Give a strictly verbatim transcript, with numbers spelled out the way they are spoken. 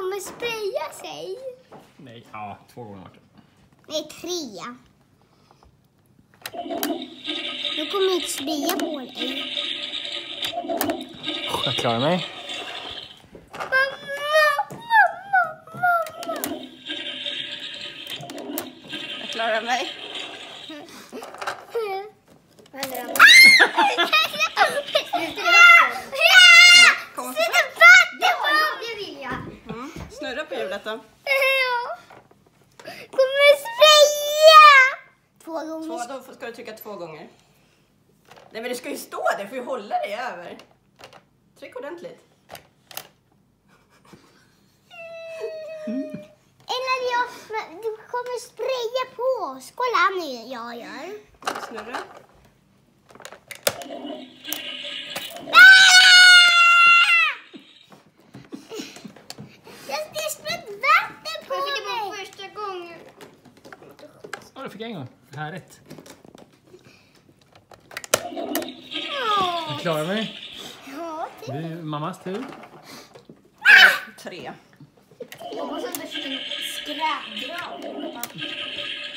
kommer spraya sig. Nej, ja, två gånger Martin. Nej, tre. Nu kommer jag spraya på dig. Jag klarar mig. Jag klarar mig. Snurra på hjulet då. Kommer spraya! Två gånger. Två, då ska du trycka två gånger. Nej men du ska ju stå där, får ju hålla dig över. Tryck ordentligt. Eller jag, du kommer spraya på oss. Kolla nu jag gör. Snurra. Jag ska sprätt vatten på Jag fick det mig. på första gången. Ja, det fick jag en gång. Härligt. Jag klarar mig. Ja, Det är mammas tur. Tre. Jag hoppas att det finns skräpdrag.